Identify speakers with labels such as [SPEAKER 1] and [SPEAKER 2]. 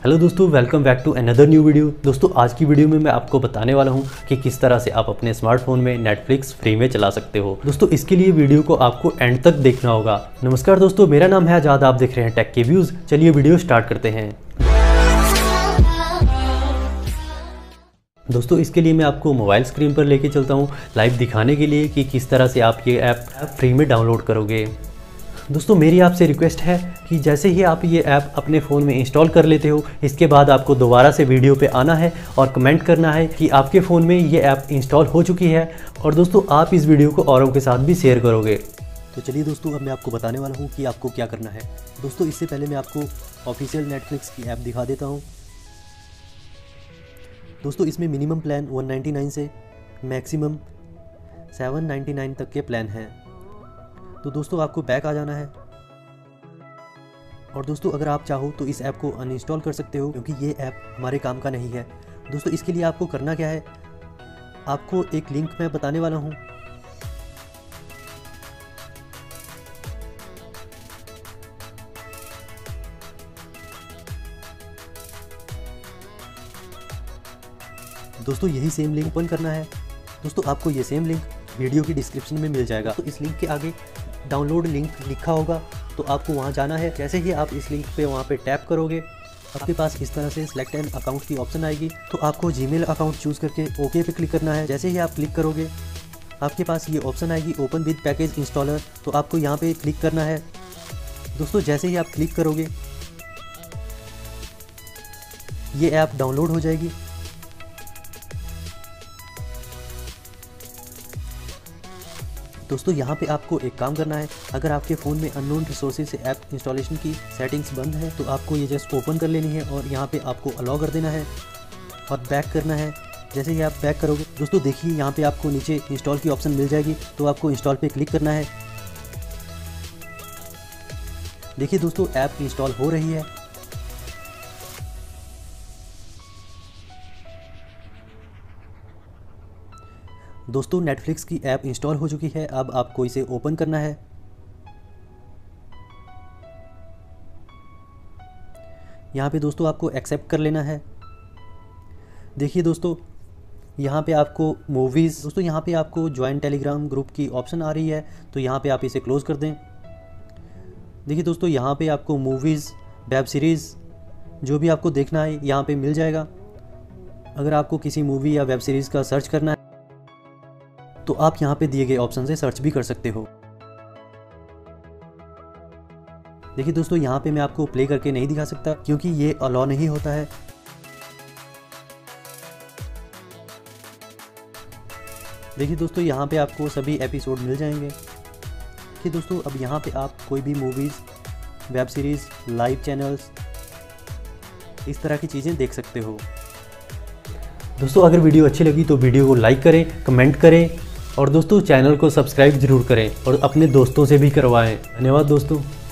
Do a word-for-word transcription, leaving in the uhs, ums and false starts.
[SPEAKER 1] Hello दोस्तों, welcome back to another new video. दोस्तों आज की वीडियो में मैं आपको बताने वाला हूं कि किस तरह से आप अपने स्मार्टफोन में नेटफ्लिक्स फ्री में चला सकते हो। दोस्तों इसके लिए वीडियो को आपको एंड तक देखना होगा। नमस्कार दोस्तों, मेरा नाम है आजाद, आप देख रहे हैं टेक के व्यूज़। चलिए वीडियो स्टार्ट करते हैं। दोस्तों इसके लिए मैं आपको मोबाइल स्क्रीन पर लेके चलता हूँ लाइव दिखाने के लिए कि किस तरह से आप ये ऐप फ्री में डाउनलोड करोगे। दोस्तों मेरी आपसे रिक्वेस्ट है कि जैसे ही आप ये ऐप अपने फ़ोन में इंस्टॉल कर लेते हो, इसके बाद आपको दोबारा से वीडियो पे आना है और कमेंट करना है कि आपके फ़ोन में ये ऐप इंस्टॉल हो चुकी है। और दोस्तों आप इस वीडियो को औरों के साथ भी शेयर करोगे। तो चलिए दोस्तों, अब मैं आपको बताने वाला हूँ कि आपको क्या करना है। दोस्तों इससे पहले मैं आपको ऑफिशियल नेटफ्लिक्स की ऐप दिखा देता हूँ। दोस्तों इसमें minimum plan one ninety nine से मैक्सिमम सेवन नाइन्टी नाइन तक के प्लान हैं। तो दोस्तों आपको बैक आ जाना है और दोस्तों अगर आप चाहो तो इस ऐप को अनइंस्टॉल कर सकते हो, क्योंकि ये ऐप हमारे काम का नहीं है। दोस्तों इसके लिए आपको करना क्या है, आपको एक लिंक मैं बताने वाला हूँ। दोस्तों यही सेम लिंक ओपन करना है। दोस्तों आपको ये सेम लिंक वीडियो की डिस्क्रिप्शन में मिल जाएगा। तो इस लिंक के आगे डाउनलोड लिंक लिखा होगा, तो आपको वहां जाना है। जैसे ही आप इस लिंक पे वहां पे टैप करोगे, आपके पास इस तरह से सिलेक्ट एन अकाउंट की ऑप्शन आएगी। तो आपको जीमेल अकाउंट चूज़ करके ओके पे क्लिक करना है। जैसे ही आप क्लिक करोगे, आपके पास ये ऑप्शन आएगी ओपन विद पैकेज इंस्टॉलर। तो आपको यहाँ पे क्लिक करना है। दोस्तों जैसे ही आप क्लिक करोगे, ये ऐप डाउनलोड हो जाएगी। दोस्तों यहाँ पे आपको एक काम करना है, अगर आपके फ़ोन में अननोन रिसोर्सेज से ऐप इंस्टॉलेशन की सेटिंग्स बंद है तो आपको ये जस्ट ओपन कर लेनी है और यहाँ पे आपको अलाउ कर देना है और बैक करना है। जैसे ही आप बैक करोगे, दोस्तों देखिए यहाँ पे आपको नीचे इंस्टॉल की ऑप्शन मिल जाएगी। तो आपको इंस्टॉल पे क्लिक करना है। देखिए दोस्तों ऐप इंस्टॉल हो रही है। दोस्तों नेटफ्लिक्स की ऐप इंस्टॉल हो चुकी है। अब आपको इसे ओपन करना है। यहाँ पे दोस्तों आपको एक्सेप्ट कर लेना है। देखिए दोस्तों यहाँ पे आपको मूवीज़, दोस्तों यहाँ पे आपको ज्वाइन टेलीग्राम ग्रुप की ऑप्शन आ रही है, तो यहाँ पे आप इसे क्लोज कर दें। देखिए दोस्तों यहाँ पे आपको मूवीज़, वेब सीरीज़ जो भी आपको देखना है यहाँ पे मिल जाएगा। अगर आपको किसी मूवी या वेब सीरीज़ का सर्च करना है तो आप यहाँ पे दिए गए ऑप्शन से सर्च भी कर सकते हो। देखिए दोस्तों यहाँ पे मैं आपको प्ले करके नहीं दिखा सकता, क्योंकि ये अलाउ नहीं होता है। देखिए दोस्तों यहाँ पे आपको सभी एपिसोड मिल जाएंगे। देखिए दोस्तों अब यहाँ पे आप कोई भी movies, web series, live channels, इस तरह की चीज़ें देख सकते हो। दोस्तों अगर वीडियो अच्छी लगी तो वीडियो को लाइक करें, कमेंट करें और दोस्तों चैनल को सब्सक्राइब जरूर करें और अपने दोस्तों से भी करवाएं। धन्यवाद दोस्तों।